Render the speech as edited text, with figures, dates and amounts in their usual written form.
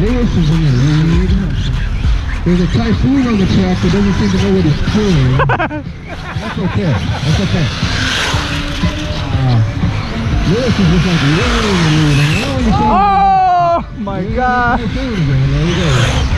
Lewis is in the lead. There's a typhoon on the track that doesn't seem to know what he's doing. That's okay. That's okay. Lewis is just like way in the lead. Oh my God! There you go.